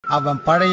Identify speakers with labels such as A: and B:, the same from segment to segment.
A: அவன் பழைய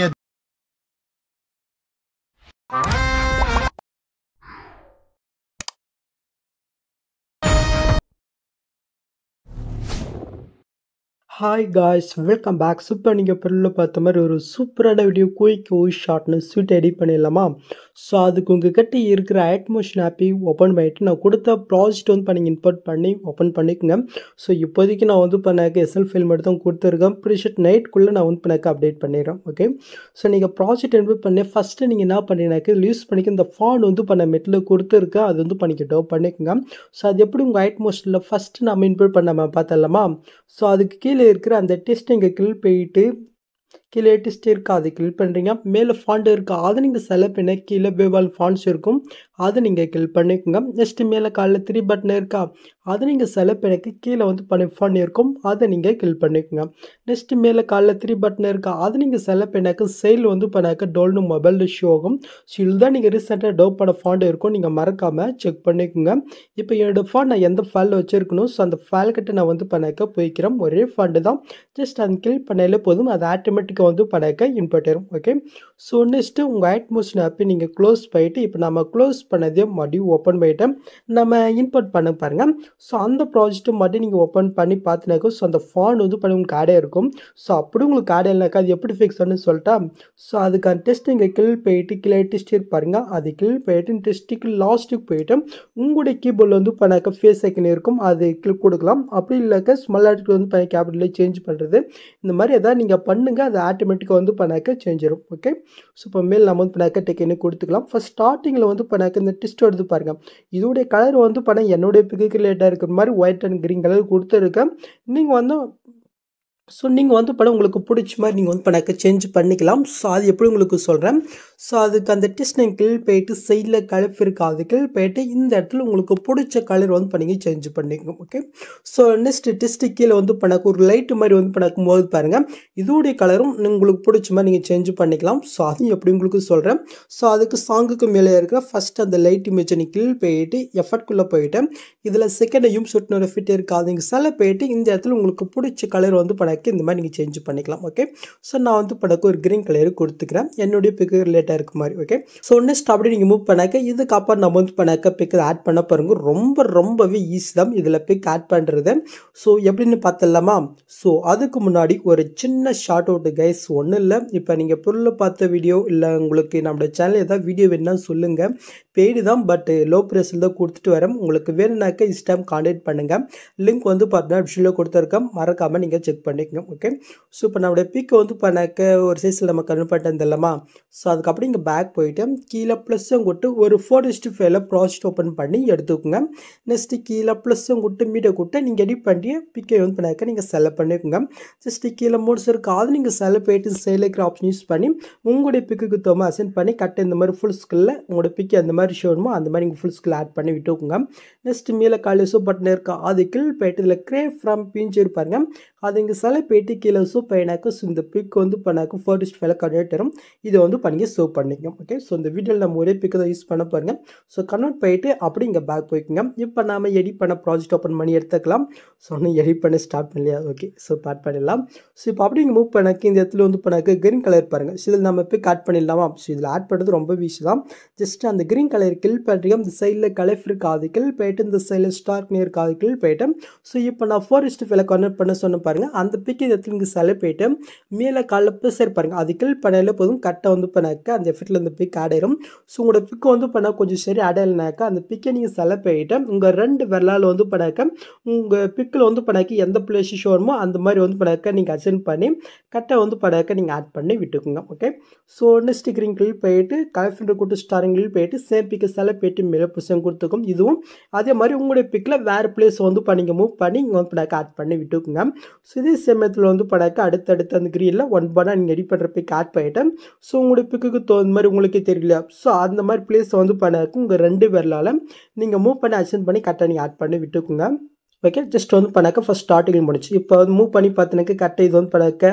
B: Hi guys, welcome back. Super நீங்கள் பொருளில் பார்த்த மாதிரி ஒரு சூப்பரான வீடியோ குயிக் ஷார்ட்னு ஸ்வீட் எடிட் பண்ணிடலாமா? ஸோ அதுக்கு உங்கள் கிட்ட இருக்கிற ஆட்மோஷன் ஆப்பை ஓப்பன் பண்ணிவிட்டு நான் கொடுத்த ப்ராஜெக்ட் வந்து பண்ணி இம்போர்ட் பண்ணி ஓப்பன் பண்ணிக்கோங்க. ஸோ இப்போதைக்கு நான் வந்து பண்ணாக்க எஸ்எல் ஃபைல் மட்டும் தான் கொடுத்துருக்கேன். ப்ரீஷெட் நைட்குள்ளே நான் வந்து பண்ணாக்க அப்டேட் பண்ணிடுறேன். ஓகே, ஸோ நீங்கள் ப்ராஜெக்ட் இம்போர்ட் பண்ணி ஃபஸ்ட்டு நீங்கள் என்ன பண்ணினாக்க இதில் யூஸ் பண்ணிக்க இந்த ஃபாண்ட் வந்து பண்ண மெட்டில் கொடுத்துருக்கேன். அது வந்து பண்ணிக்கிட்டோம் பண்ணிக்கோங்க. ஸோ அது எப்படி உங்கள் ஆட்மோஷனில் ஃபஸ்ட்டு நம்ம இம்போர்ட் பண்ணாமல் பார்த்தலாமா? ஸோ அதுக்கு கீழே இருக்கிற அந்த டெஸ்ட் இங்கே கிளிக் போயிட்டு கீழே டெஸ்ட் இருக்கா அதை கிளிக் பண்ணுறீங்க. மேலே ஃபாண்ட் இருக்கா அதை நீங்கள் செலக்ட் பண்ண கீழே வேவால் ஃபாண்ட்ஸ் இருக்கும் அதை நீங்கள் கிளிக் பண்ணிக்கோங்க. நெக்ஸ்ட்டு மேலே காலில் 3 பட்டன் இருக்கா அதை நீங்கள் செலக்ட் பண்ணி கீழே வந்து பண்ணி ஃபாண்ட் இருக்கும் அதை நீங்கள் கிளிக் பண்ணிக்கோங்க. நெக்ஸ்ட்டு மேலே காலில் 3 பட்டன் இருக்கா அதை நீங்கள் செலக்ட் பண்ணாக்க சைடில் வந்து பண்ணாக்க டோல்னு மொபைலில் ஷோ ஆகும். ஸோ இதில் தான் நீங்கள் ரீசெண்டாக டெவலப் பண்ண ஃபாண்ட் இருக்கும், நீங்கள் மறக்காமல் செக் பண்ணிக்கோங்க. இப்போ என்னோடய ஃபாண்ட் நான் எந்த ஃபைலில் வச்சுருக்கணும், ஸோ அந்த ஃபைல் கிட்ட நான் வந்து பண்ணாக்க போய்க்கிறேன். ஒரே ஃபாண்டு தான், ஜஸ்ட் அதை கிளிக் பண்ணாலே போதும், அது ஆட்டோமேட்டிக்காக வந்து பண்ணாக்க இன்புட் ஆயிரும். ஓகே, ஸோ நெக்ஸ்ட்டு உங்கள் ஆட்மோஷன் ஆப்பை நீங்கள் க்ளோஸ் பண்ணிவிட்டு இப்போ நம்ம க்ளோஸ் பண்ணதே மறுபடியும் ஓப்பன் பண்ணிவிட்டு நம்ம இன்புட் பண்ண பாருங்கள். ஸோ அந்த ப்ராஜெக்ட்டை மறுபடியும் நீங்கள் ஓப்பன் பண்ணி பார்த்தினாக்கா ஸோ அந்த ஃபாண்ட் வந்து பண்ணி உங்களுக்கு ஆடே இருக்கும். ஸோ அப்படி உங்களுக்கு ஆடே இல்லைனாக்கா அது எப்படி ஃபிக்ஸ் ஆகுன்னு சொல்லிட்டா, ஸோ அதுக்கான டெஸ்ட் இங்கே கிளிக் போயிட்டு கீழே டெஸ்ட் பாருங்க, அது கிளிக் போயிட்டு டெஸ்ட்டுக்கு லாஸ்ட்டுக்கு போயிட்டு உங்களுடைய கீபோர்டில் வந்து பண்ணாக்க ஃபேஸ் ஐக்கன் இருக்கும், அது கிளிக் கொடுக்கலாம். அப்படி இல்லைக்கா ஸ்மால் ஆட்டுக்கு வந்து பண்ணி கேபிட்டலில் சேஞ்ச் பண்ணுறது இந்த மாதிரி எதாவது நீங்கள் பண்ணுங்கள், அது ஆட்டோமேட்டிக்காக வந்து பண்ணாக்க சேஞ்ச் ஆகும். ஓகே, ஸோ இப்போ மேல் நம்ம வந்து பண்ணாக்க டெக்னு கொடுத்துக்கலாம். ஃபஸ்ட் ஸ்டார்டிங்கில் வந்து பண்ணாக்க இந்த டெஸ்ட் எடுத்து பாருங்கள், இதோடைய கலர் வந்து பண்ண என்னுடைய பிக்கு ரிலேட்டாக இருக்கிற மாதிரி ஒயிட் அண்ட் க்ரீன் கலர் கொடுத்துருக்கேன். நீங்கள் வந்து ஸோ நீங்கள் வந்து படம் உங்களுக்கு பிடிச்ச மாதிரி நீங்கள் வந்து பண்ணாக்க சேஞ்ச் பண்ணிக்கலாம். ஸோ அது எப்படி உங்களுக்கு சொல்கிறேன். ஸோ அதுக்கு அந்த டெஸ்ட் நீங்கள் கிளிக் போயிட்டு சைடில் கலர் இருக்கா அது கிளிக் போயிட்டு இந்த இடத்துல உங்களுக்கு பிடிச்ச கலர் வந்து பண்ணி சேஞ்ச் பண்ணிக்கணும். ஓகே, ஸோ நெக்ஸ்ட் டெஸ்ட்டு கீழே வந்து பண்ணாக்க ஒரு லைட்டு மாதிரி வந்து பண்ணாக்கும் போது பாருங்கள் இதோடைய கலரும் உங்களுக்கு பிடிச்ச மாதிரி நீங்கள் சேஞ்ச் பண்ணிக்கலாம். ஸோ அதையும் எப்படி உங்களுக்கு சொல்கிறேன். ஸோ அதுக்கு சாங்குக்கு மேலே இருக்கிற ஃபஸ்ட் அந்த லைட் இமேஜை நீங்கள் கிளிக் போயிட்டு எஃபர்ட்குள்ளே போயிட்டு இதில் செகண்டையும் சுட்டினோட ஃபிட் இருக்காது நீங்கள் செல போயிட்டு இந்த இடத்துல உங்களுக்கு பிடிச்ச கலர் வந்து பண்ண இந்த மாதிரி நீங்கள் சேஞ்ச் பண்ணிக்கலாம். ஓகே, ஸோ நான் வந்து படக்கு ஒரு க்ரீன் கலர் கொடுத்துக்கிறேன், என்னுடைய பிக்கு ரிலேட்டாக இருக்க மாதிரி. ஓகே, ஸோ நெக்ஸ்ட் அப்படி நீங்கள் மூவ் பண்ணாக்க இதுக்கப்புறம் நம்ம வந்து பண்ணாக்க பிக்கு ஆட் பண்ண பாருங்க, ரொம்பவே ஈஸி தான் இதில் பிக் ஆட் பண்ணுறது. ஸோ எப்படின்னு பார்த்துடலாமா? ஸோ அதுக்கு முன்னாடி ஒரு சின்ன ஷார்ட் அவுட் கைஸ், ஒன்றும் இல்லை. இப்போ நீங்கள் பொருளை பார்த்த வீடியோ இல்லை உங்களுக்கு நம்மளோட சேனல் ஏதாவது வீடியோ வேணுன்னா சொல்லுங்கள், பெய்டு தான் பட் லோ ப்ரைஸில் தான் கொடுத்துட்டு வரேன். உங்களுக்கு வேணும்னாக்க இன்ஸ்டாம் கான்டாக்ட் பண்ணுங்கள், லிங்க் வந்து பார்த்தீங்கன்னா விஷயம் கொடுத்துருக்கேன், மறக்காமல் நீங்கள் செக் பண்ணிக்கோங்க. ஓகே, ஸோ இப்போ நம்மளுடைய பிக்கை வந்து பண்ணாக்க ஒரு சைஸில் நம்ம கன்வெர்ட் பண்ணிட்டு இல்லைம்மா. ஸோ அதுக்கப்புறம் இங்கே பேக் போயிட்டு கீழே ப்ளஸ்ஸும் கொடுத்து ஒரு 4:5 ப்ராஜெக்ட் ஓப்பன் பண்ணி எடுத்துக்கோங்க. நெக்ஸ்ட்டு கீழே ப்ளஸ்ஸும் கொடுத்து மீட்டை கொடுத்து நீங்கள் எடிட் பண்ணி பிக்கை வந்து பண்ணாக்க நீங்கள் செலக்ட் பண்ணிக்கோங்க. ஜஸ்ட்டு கீழே மோட்ஸ் இருக்குது அது நீங்கள் செலக்ட் போயிட்டு சைடில் இருக்கிற ஆப்ஷன் யூஸ் பண்ணி உங்களுடைய பிக்குக்கு தோமா அசென்ட் பண்ணி கட்ட இந்த மாதிரி ஃபுல் ஸ்கில்ல உங்களோட பிக்கு அந்த மாதிரி ஷோணுமோ அந்த மாதிரி நீங்கள் ஃபுல் ஸ்கில் ஆட் பண்ணி விட்டுக்கோங்க. நெக்ஸ்ட்டு மேலே காலையில் சூப் பட்டன் இருக்கா அது கீழ் போயிட்டு இதில் கிரேவ் ஃப்ரம் பிஞ்சு இருப்பாருங்க, அது இங்கே செலக்ட் போயிட்டு கீழே சூப் பண்ணினாக்க ஸோ இந்த பிக் வந்து பண்ணாக்க 4:5 கன்வெர்ட் வரும், இதை வந்து பண்ணி சூப் பண்ணிக்கோங்க. ஓகே, ஸோ இந்த வீடியோவில் நம்ம ஒரே பிக்கு தான் யூஸ் பண்ண பாருங்க. ஸோ கன்வெர்ட் போயிட்டு அப்படி இங்கே பேக் போய்க்குங்க. இப்போ நாம் எடிட் பண்ண ப்ராஜெக்ட் ஓப்பன் பண்ணி எடுத்துக்கலாம். ஸோ ஒன்றும் எடிட் பண்ண ஸ்டார்ட் பண்ணலையா? ஓகே, ஸோ ஸ்டார்ட் பண்ணிடலாம். ஸோ இப்போ அப்படி இங்கே மூவ் பண்ணாக்க இந்த இடத்துல வந்து பண்ணாக்க க்ரீன் கலர் பாருங்கள். ஸோ இதில் நம்ம பிக் ஆட் பண்ணிடலாமா? ஸோ இதில் ஆட் பண்ணுறது ரொம்ப ஈஸி தான், ஜஸ்ட் அந்த க்ரீன் கலர் கில் பண்ணுறீங்க, இந்த சைடில் கலர் இருக்காது கில் போயிட்டு இந்த சைடில் ஸ்டார்க் நேர் இருக்காது கில் போயிட்டு ஸோ இப்போ நான் 4:5 கன்வெர்ட் பண்ண சொன்ன பாருங்கள் அந்த பிக் இங்கே செலக்ட் போயிட்டு மேலே காலில் ப்ளஸ் இருப்பாருங்க அது கில் பண்ணாலே போதும் கட்டை வந்து பண்ணாக்க அந்த எஃபெக்டில் இந்த பிக் ஆட் ஆயிரும். ஸோ உங்களோட பிக்கை வந்து பண்ணால் கொஞ்சம் சரி ஆட் ஆகலைனாக்கா அந்த பிக்கை நீங்கள் செலக்ட் போயிட்டு உங்கள் 2 விரலால் வந்து பண்ணாக்க உங்கள் பிக்கில் வந்து பண்ணாக்க எந்த பிளேஸ் ஷோ வருமோ அந்த மாதிரி வந்து பண்ணாக்க நீங்கள் அசென்ட் பண்ணி கட்டை வந்து பண்ணாக்க நீங்கள் ஆட் பண்ணி விட்டுக்குங்க. ஓகே, ஸோ நெக்ஸ்ட் கிரீன் கிளில் போயிட்டு கலர் கொடுத்து ஸ்டாரிங் கிளில் போயிட்டு சேம் பிக்கை செலக்ட் போயிட்டு மேலே புஷம் கொடுத்துக்கும். இதுவும் அதே மாதிரி உங்களுடைய பிக்கில் வேறு பிளேஸ் வந்து பண்ணிங்க மூவ் பண்ணி இங்கே வந்து பண்ணாக்க ஆட் பண்ணி விட்டுக்குங்க. ஸோ இதே சமயத்தில் வந்து பண்ணாக்க அடுத்தடுத்து அந்த க்ரீனில் ஒன் பண்ணால் நீங்கள் எடிட் பண்ணுற பிக் ஆட் பண்ணிவிட்டு ஸோ உங்களுடைய பிக்குக்கு தகுந்த மாதிரி உங்களுக்கே தெரியல ஸோ அந்த மாதிரி பிளேஸை வந்து பண்ணாக்க உங்கள் 2 விரலால் நீங்கள் மூவ் பண்ணி அசென்ட் பண்ணி கரெக்டாக நீங்கள் ஆட் பண்ணி விட்டுக்குங்க. ஓகே, ஜஸ்ட் வந்து பண்ணாக்க ஃபஸ்ட் ஸ்டார்டிங் முடிச்சு இப்போ வந்து மூவ் பண்ணி பார்த்தினாக்க கரெக்டாக இது வந்து பண்ணாக்க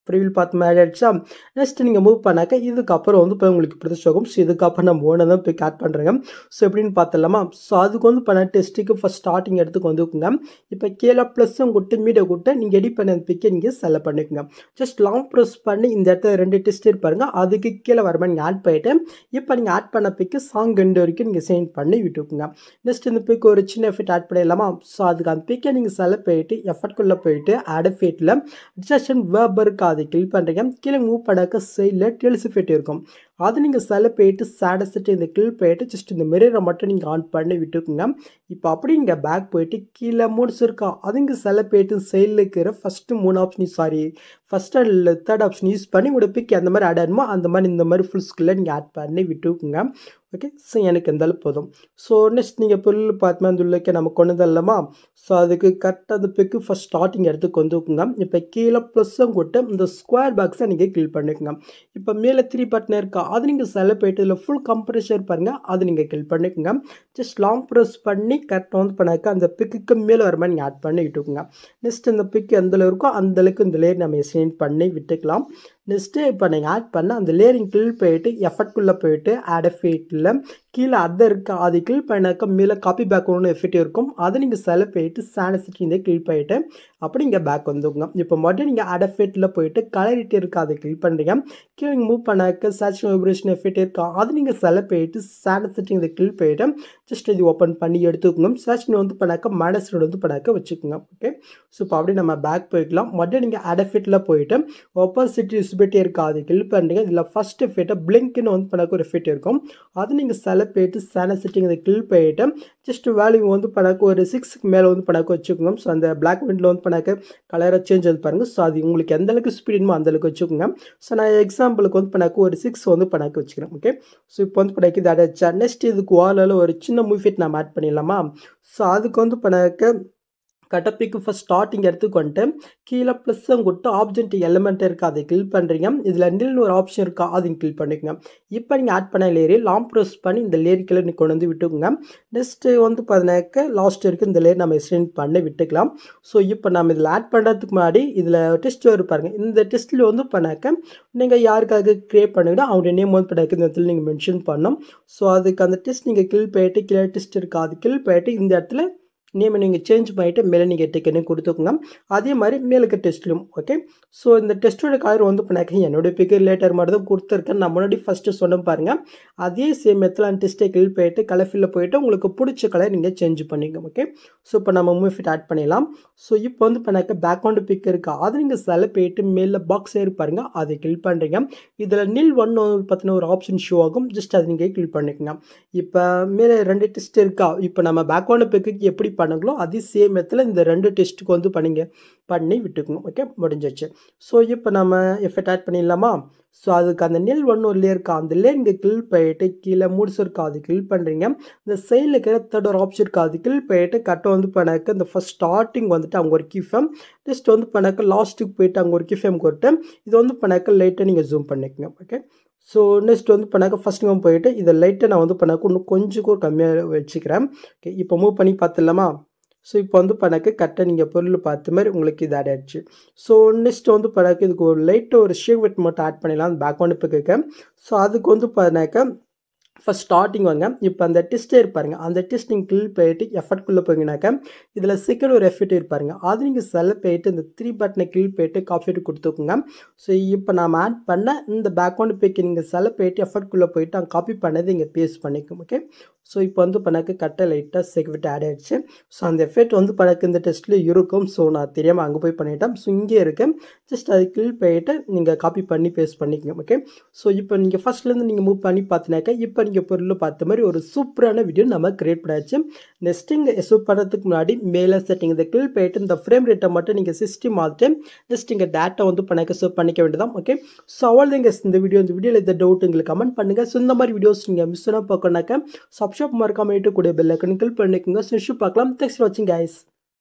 B: ப்ரீவியூ பார்த்து ஆட் ஆயிடுச்சா நெக்ஸ்ட் நீங்கள் மூவ் பண்ணாக்க இதுக்கப்புறம் வந்து இப்போ உங்களுக்கு இப்படி ஆகும். ஸோ இதுக்கப்புறம் நம்ம ஓனர் தான் போய் ஆட் பண்ணுறேங்க. ஸோ எப்படின்னு பார்த்துடலாமா? ஸோ அதுக்கு வந்து பண்ண டெஸ்ட்டுக்கு ஃபஸ்ட் ஸ்டார்டிங் எடுத்துக்கு வந்துக்குங்க. இப்போ கீழே ப்ளஸ்ஸும் கொடுத்து மீடியா கொடுத்து நீங்கள் எடிட் பண்ண பிக்கை நீங்கள் செலக்ட் பண்ணிக்கோங்க. ஜஸ்ட் லாங் ப்ரெஸ் பண்ணி இந்த இடத்துல 2 டெஸ்ட் இருப்பாருங்க. அதுக்கு கீழே வரமா நீங்கள் ஆட் பண்ணிவிட்டு இப்போ நீங்கள் ஆட் பண்ண பிக்கு சாங் எண்டு வரைக்கும் நீங்கள் சென்ட் பண்ணி விட்டுக்குங்க. நெக்ஸ்ட் இந்த பிக்கு ஒரு சின்ன எஃபெக்ட் ஆட் பண்ணிடலாமா? ஸோ அதுக்கு அந்த பிக்கை நீங்கள் செலக்ட் பண்ணிட்டு எஃபர்ட்குள்ளே போயிட்டு ஆட் எஃபெக்ட்டில் டிஸ்ட்ராக்ஷன் வேர்பருக்கு அதை கிளிக் பண்ணுறீங்க. கீழே மூவ் பண்ணாக்க சைடில் டெல்ஸ் எஃபெக்ட் இருக்கும். அது நீங்கள் செலக்ட் பண்ணிட்டு சேடஸ்ட்டு இந்த கிளிக் பண்ணிட்டு ஜஸ்ட் இந்த மிரரை மட்டும் நீங்கள் ஆன் பண்ணி விட்டுக்குங்க. இப்போ அப்படி நீங்கள் பேக் போயிட்டு கீழே மூட்ஸ் இருக்கா அது இங்கே செலக்ட் பண்ணிட்டு சைடில் இருக்கிற first 3 option first and third option use பண்ணி உங்களோட பிக் அந்த மாதிரி ஆட் ஆகணுமோ அந்த மாதிரி இந்த மாதிரி ஃபுல் ஸ்கில்லை நீங்கள் ஆட் பண்ணி விட்டுக்குங்க. ஓகே, ஸோ எனக்கு இருந்தாலும் போதும். ஸோ நெக்ஸ்ட் நீங்கள் பொருள் பார்த்துமா அந்த உள்ளே நம்ம கொண்டு வந்துடலாமா? ஸோ அதுக்கு கரெக்டாக அந்த பிக்கு ஃபஸ்ட் ஸ்டார்டிங் எடுத்து வந்துக்குங்க. இப்போ கீழே ப்ளஸ்ஸும் கொட்டு இந்த ஸ்கொயர் பாக்ஸை நீங்கள் கிளிக் பண்ணிக்கோங்க. இப்போ மேலே 3 பட்டன் இருக்கா அது நீங்கள் செலக்ட் பண்ணிட்டு இதில் ஃபுல் கம்ப்ரெஷர் பாருங்கள் அது நீங்கள் கிளிக் பண்ணிக்கோங்க. ஜஸ்ட் லாங் ப்ரெஸ் பண்ணி கரெக்டாக வந்து பண்ணாக்க அந்த பிக்குக்கு மேலே வர மாதிரி நீங்கள் ஆட் பண்ணி விட்டுக்குங்க. நெக்ஸ்ட் இந்த பிக் எந்தளவு இருக்கோ அந்தளவுக்கு இந்த லேயர் நம்ம சென்ட் பண்ணி விட்டுக்கலாம். நெக்ஸ்ட்டு இப்போ நீங்கள் ஆட் பண்ண அந்த லேயரிங் கிளிக் போயிட்டு எஃபர்ட்குள்ளே போயிட்டு ஆட் எஃபெக்ட்டில் கீழே அதை இருக்கா அது கிளிக் பண்ணாக்க மேலே காப்பி பேக் ஒன்று எஃபெக்ட் இருக்கும். அதை நீங்கள் செலக்ட் பண்ணிட்டு சானிசிட்டி இந்த கிளிக் பண்ணிட்டு அப்படி இங்கே பேக் வந்துங்க. இப்போ மறுபடியும் நீங்கள் ஆட் எஃபெக்ட்டில் போயிட்டு கலரிட்டி இருக்கா அதை கிளிக் பண்ணுறீங்க. கீழே மூவ் பண்ணாக்க சேச்சுரேஷன் வைப்ரேஷன் எஃபெக்ட் இருக்கா அது நீங்கள் செலக்ட் பண்ணிட்டு சானிசிட்டி இதை கிளிக் பண்ணிட்டு ஜஸ்ட் இது ஓப்பன் பண்ணி எடுத்துக்கோங்க. சேச்சுரேஷன் வந்து பண்ணாக்க மைனஸ் வந்து பண்ணாக்க வச்சுக்கோங்க. ஓகே, ஸோ இப்போ அப்படி நம்ம பேக் போய்க்கலாம். மறுபடியும் நீங்கள் ஆட் எஃபெக்ட்டில் போயிட்டு ஆப்போசிட்டி விசிபிலிட்டி இருக்கா அது கிளிக் பண்ணுறீங்க. இதில் ஃபஸ்ட் எஃபெக்ட்டை பிளிங்க்னு வந்து பண்ணாக்க ஒரு எஃபெக்ட் இருக்கும். அது நீங்கள் செலக்ட் பண்ணிட்டு சானிசிட்டி இதை கிளிக் பண்ணிட்டு ஜஸ்ட் வேல்யூ வந்து பண்ணாக்க ஒரு 6க்கு மேலே வந்து பண்ணாக்க வச்சுக்கோங்க. ஸோ அந்த பிளாக் விண்டில் வந்து பண்ணாக்க கலரை சேஞ்ச் ஆகுது பாருங்கள். ஸோ அது உங்களுக்கு எந்த அளவுக்கு ஸ்பீடுமோ அந்தளவுக்கு வச்சுக்கோங்க. ஸோ நான் எக்ஸாம்பிளுக்கு வந்து பண்ணாக்க ஒரு 6 வந்து பண்ணாக்க வச்சுக்கிறேன். ஓகே, ஸோ இப்போ வந்து பண்ணாக்க இது அடைச்சா நெக்ஸ்ட் இதுக்கு வாலில் ஒரு சின்ன மூவிஃபெக்ட் நம்ம ஆட் பண்ணிடலாமா? ஸோ அதுக்கு வந்து பண்ணாக்க கட்டப்பிக்கு ஃபஸ்ட் ஸ்டார்டிங் எடுத்துக்கொண்டு கீழே ப்ளஸ்ஸும் கொடுத்து ஆப்ஜெக்ட் எலிமெண்ட் இருக்குது அதை கிளிக் பண்ணுறீங்க. இதில் நில்னு ஒரு ஆப்ஷன் இருக்கா அதையும் கிளிக் பண்ணிக்கோங்க. இப்போ நீங்கள் ஆட் பண்ண லேயர் லாங் ப்ரெஸ் பண்ணி இந்த லேயருக்குள்ள நீங்கள் கொண்டு வந்து விட்டுக்குங்க. நெக்ஸ்ட்டு வந்து பார்த்தீங்கன்னாக்க லாஸ்ட் வரைக்கும் இந்த லேயர் நம்ம எக்ஸ்டெண்ட் பண்ணி விட்டுக்கலாம். ஸோ இப்போ நம்ம இதில் ஆட் பண்ணுறதுக்கு முன்னாடி இதில் டெஸ்ட் இருப்பாருங்க. இந்த டெஸ்ட்டில் வந்து பண்ணாக்க நீங்கள் யாருக்காக க்ரியேட் பண்ணிங்கன்னா அவங்களுடைய நேம் வந்து பண்ணாக்க இந்த இடத்துல நீங்கள் மென்ஷன் பண்ணணும். ஸோ அதுக்கு அந்த டெஸ்ட் நீங்கள் கிளிக் பண்ணிட்டு கீழே டெஸ்ட் இருக்கா அது கிளிக் பண்ணிட்டு இந்த இடத்துல நேமை நீங்கள் சேஞ்ச் பண்ணிவிட்டு மேலே நீங்கள் டிக்கெட்டு கொடுத்துக்கோங்க. அதே மாதிரி மேலுக்கு டெஸ்ட்லையும். ஓகே, ஸோ இந்த டெஸ்ட்டோட கலர் வந்து பண்ணாக்க என்னுடைய பிக்கு லேட்டர் மாதிரி தான் கொடுத்துருக்கேன். நான் முன்னாடி ஃபஸ்ட்டு சொன்ன பாருங்கள். அதே சேம் மெத்தில் அந்த டெஸ்ட்டை கிளிக் பண்ணிட்டு கலர் ஃபில்லில் போயிட்டு உங்களுக்கு பிடிச்ச கலர் நீங்கள் சேஞ்ச் பண்ணிக்கோங்க. ஓகே, ஸோ இப்போ நம்ம மூவிஃபிட் ஆட் பண்ணிடலாம். ஸோ இப்போ வந்து பண்ணாக்க பேக்ரவுண்டு பிக் இருக்கா அது நீங்கள் செலக்ட் பண்ணிட்டு மேலே பாக்ஸ் பாருங்க அதை கிளிக் பண்ணுறீங்க. இதில் நில் 1 பார்த்தீங்கன்னா ஒரு ஆப்ஷன் ஷோ ஆகும். ஜஸ்ட் அதை நீங்கள் கிளிக் பண்ணிக்கோங்க. இப்போ மேலே 2 டெஸ்ட் இருக்கா இப்போ நம்ம பேக்ரவுண்டு பிக்கு எப்படி பண்ணுங்களோ அதே சேம் மெத்தில் இந்த 2 டெஸ்ட்டுக்கு வந்து பண்ணி விட்டுக்கணும். ஓகே, முடிஞ்சிச்சு. ஸோ இப்போ நம்ம எஃபெக்ட் ஆட் பண்ணிடலாமா? ஸோ அதுக்கு அந்த நெல் 1 ஒரு லேயர் இருக்கா அந்த லேயர் இங்கே கிளிக் பண்ணிட்டு கீழே மூட்ஸ் இருக்கா அது கிளிக் பண்ணுறீங்க. இந்த சைடில் இருக்கிற தேர்ட் ஒரு ஆப்ஷன் இருக்கா அது கிளிக் பண்ணிட்டு கரெக்டாக வந்து பண்ணாக்க இந்த ஃபஸ்ட் ஸ்டார்டிங் வந்துட்டு அவங்க ஒரு கீஃபேம் ஜஸ்ட் வந்து பண்ணாக்க லாஸ்ட்டுக்கு போயிட்டு அங்கே ஒரு கீஃபேம் கொடுத்து இது வந்து பண்ணாக்க லைட்டாக நீங்கள் ஜூம் பண்ணிக்கோங்க. ஓகே, ஸோ நெக்ஸ்ட் வந்து பண்ணாக்க ஃபஸ்ட் மூவ் போயிட்டு இதை லைட்டாக நான் வந்து பண்ணாக்க இன்னும் கொஞ்சம் கம்மியாக வச்சுக்கிறேன். ஓகே, இப்போ மூவ் பண்ணி பார்த்துடலாமா? ஸோ இப்போ வந்து பண்ணாக்க கரெக்டாக நீங்கள் பொருள் பார்த்த மாதிரி உங்களுக்கு இது ஆட் ஆகிடுச்சு. ஸோ நெக்ஸ்ட் வந்து பண்ணாக்க இதுக்கு ஒரு லைட்டாக ஒரு ஷேக் வெட் மட்டும் ஆட் பண்ணிடலாம் அந்த பேக்ரவுண்டு பிக்கு. ஸோ அதுக்கு வந்து பண்ணாக்க ஃபஸ்ட் ஸ்டார்டிங் வாங்க. இப்போ அந்த டெஸ்ட்டே இருப்பாருங்க அந்த டெஸ்ட் நீங்கள் கிளிக் பண்ணிட்டு எஃபர்ட்குள்ளே போங்கனாக்கா இதில் செகண்ட் ஒரு எஃபெக்ட் இருப்பாருங்க அது நீங்கள் செலக்ட் பண்ணிட்டு இந்த 3 பட்டனை கிளிக் பண்ணிட்டு காஃபி கொடுத்துக்கோங்க. ஸோ இப்போ நாம் ஆட் பண்ண இந்த பேக்ரவுண்டு பிக்கு நீங்கள் செலக்ட் பண்ணிட்டு எஃபர்ட்குள்ளே போயிட்டு அங்கே காப்பி பண்ணது இங்கே பேஸ்ட் பண்ணிக்கும். ஓகே, ஸோ இப்போ வந்து பண்ணாக்க கரெக்டாக லைட்டாக செக்விட் ஆட் ஆகிடுச்சு. ஸோ அந்த எஃபெக்ட் வந்து பண்ணாக்க இந்த டெஸ்ட்டில் இருக்கும். ஸோ நான் தெரியாமல் அங்கே போய் பண்ணிட்டேன். ஸோ இங்கே இருக்குது ஜஸ்ட் அதை கிளிக் பண்ணிட்டு நீங்கள் காப்பி பண்ணி பேஸ்ட் பண்ணிக்கோங்க. ஓகே, ஸோ இப்போ நீங்கள் ஃபஸ்ட்லேருந்து நீங்கள் மூவ் பண்ணி பார்த்தினாக்கா இப்போ நீங்கள் பொருள் பார்த்த மாதிரி ஒரு சூப்பரான வீடியோ நம்ம கிரியேட் பண்ணியாச்சு. நெக்ஸ்ட் இங்கே எஸ்யூப் பண்ணுறதுக்கு முன்னாடி மேலே செட்டிங் இதை கிளிக் பண்ணிட்டு இந்த ஃப்ரேம் ரேட்டை மட்டும் நீங்கள் 60 மாற்றிட்டு நெக்ஸ்ட் இங்கே டேட்டா வந்து பண்ணாக்க சேவ் பண்ணிக்க வேண்டியதான். ஓகே, ஸோ அவ்வளோதாங்க இந்த வீடியோவில் இந்த டவுட் உங்களுக்கு கமெண்ட் பண்ணுங்கள். ஸோ இந்த மாதிரி வீடியோஸ் நீங்கள் மிஸ் பண்ணால் பார்க்கணுனாக்கா சப்ஸ்கிரைப் மறக்காம கூட பெல் ஐகானை கிளிக் பண்ணிக்கோங்க. ஸோ பார்க்கலாம். தேங்க்ஸ் ஃபார் வாட்சிங் கைஸ்.